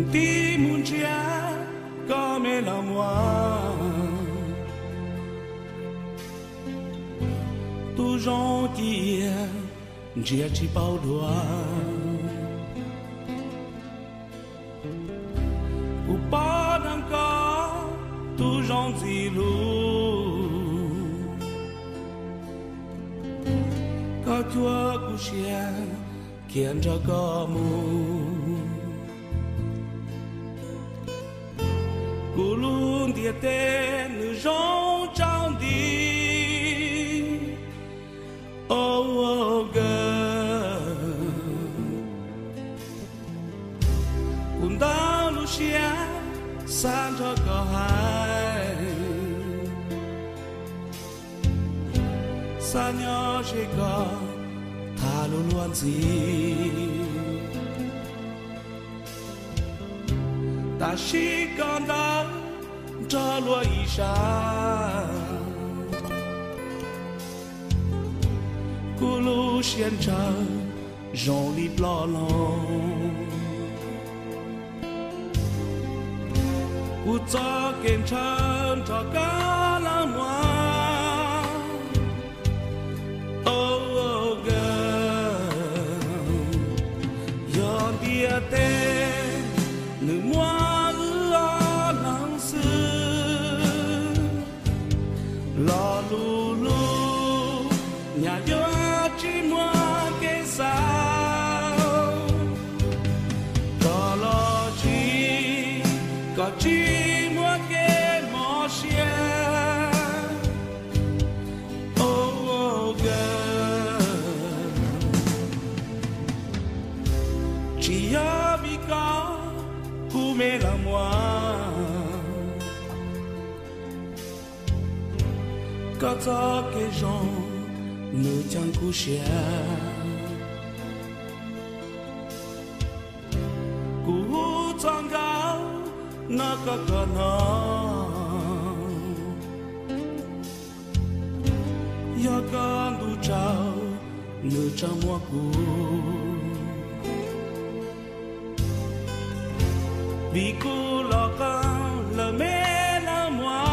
ti mungia come la moi. Tu gentil, dia ci pau o pode encore tu gentil quand tu as couché qui entra comme Kulun dia ten jong chang di oh girl kun da lu xia san cho có hai san nhỏ chỉ có tha lu luan gì ta chỉ còn đó cho lúa ý xa cú lu xiên chờ rong đi lo lòng cú cho kiến chân cho cả là hoa oh girl yon dia tên nữ mua lo lu lu nhà yo chỉ mua cái sao lo chỉ có chỉ mua cái mò xia oh girl chỉ yo vì có cú mê là moi có cho cái gens nữ chẳng cú xia cú trong gạo nó có nó ya con du trao nữ chẳng mua cú vì cú lo con là mê là moi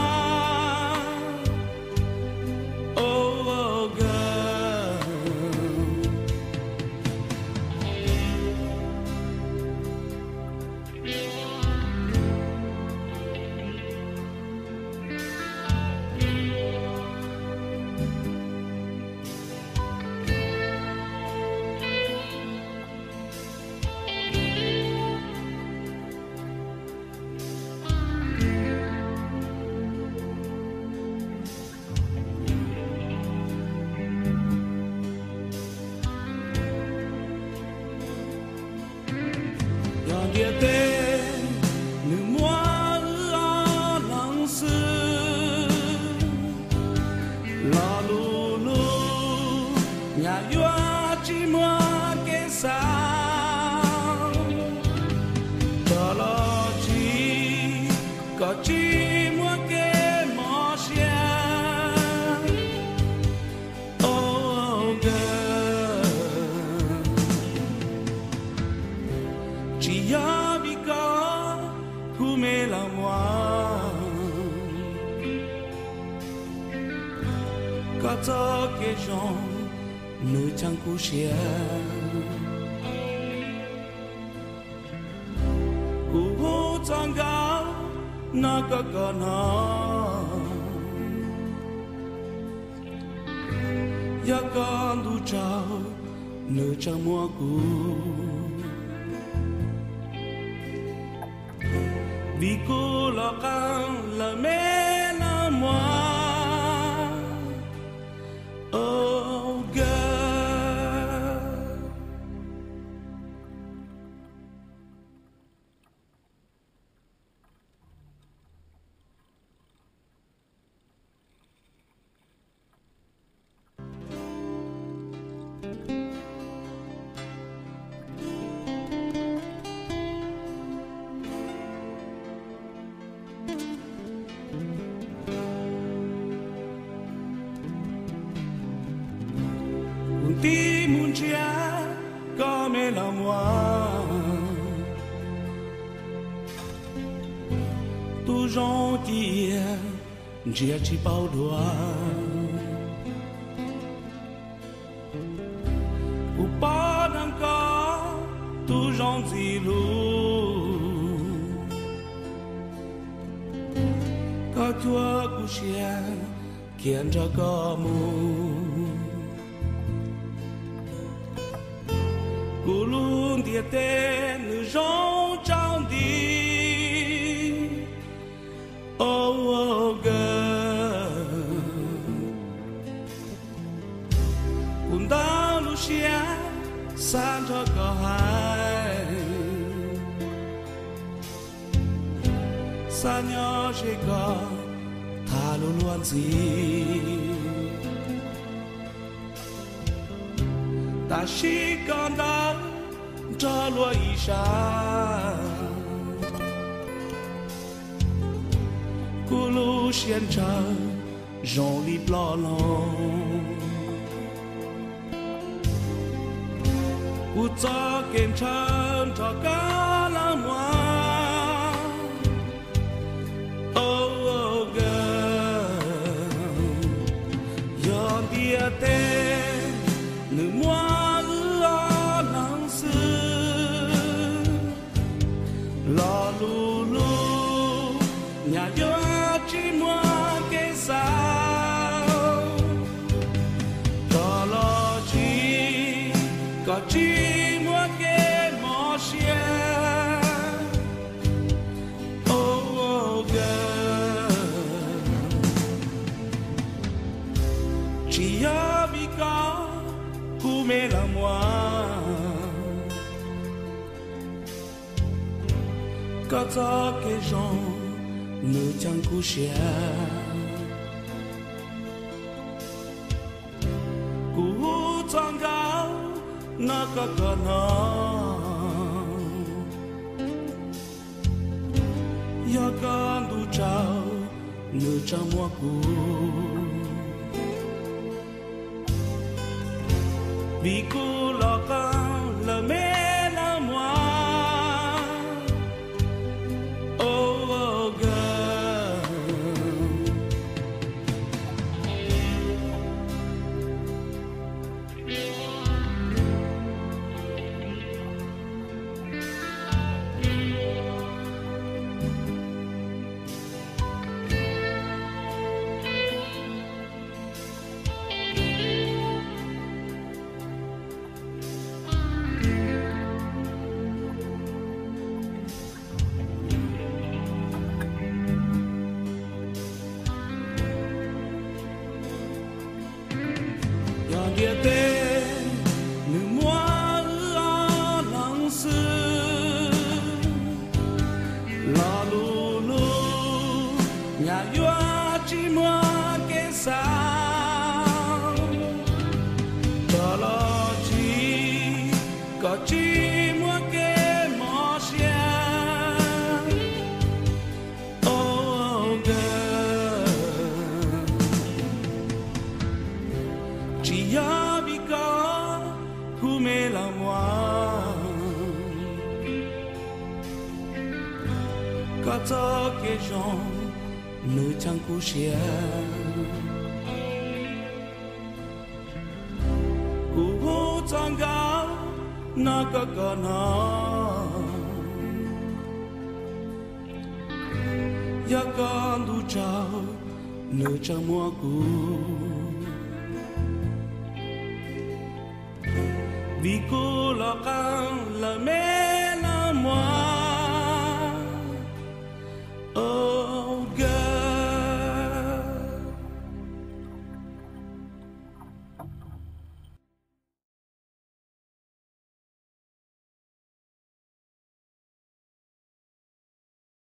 dia tên nữ mua lo lắng sư lo lu lu nhà yo chỉ mua cái sao cho lo chỉ có chỉ mua cái mò xia oh girl chỉ ya vì có cú mê là moi có cho cái gens nữ chẳng cú xia cú hú trong gạo nó có nó ya con du trao nữ chẳng mua cú vì cô lo càng là mẹ là moi oh girl gens qui dia chỉ bao đùa u ba đang có tu gens gì luôn có chúa cu chia khiến cho có mu cu luôn tiệt tên nữ gens trong đi oh girl un da lucia santo có hai sa nhỏ chỉ có thà luôn luôn gì ta chỉ còn đó cho luôn ý xa cô lu xiên chờ rong li lo long cô cho kèm chân cho cả là mua oh girl yon dia te nữ mua ưa nắng sương lo lu lu nhà yo chỉ mua cái sao đó là chỉ có chỉ mua cái mò xe oh girl chỉ ở vì có cô mẹ là moi có cho cái gens nữ chẳng cú xia cú chẳng cao nó có nó ya con du trao nữ chẳng mua cú vì cú lo con là mẹ là moi địa tên nữ mua ưa nắng sương lo lu lu nhà yo chỉ mua cái sao đó là chỉ có chỉ mua cái mò xe oh girl chỉ ya vì có cô mẹ là moi có cho cái gens nữ chẳng cú xia cú hú chẳng gạo nó có nó ya con du trao nữ chẳng mua cú vì cô lo con là mẹ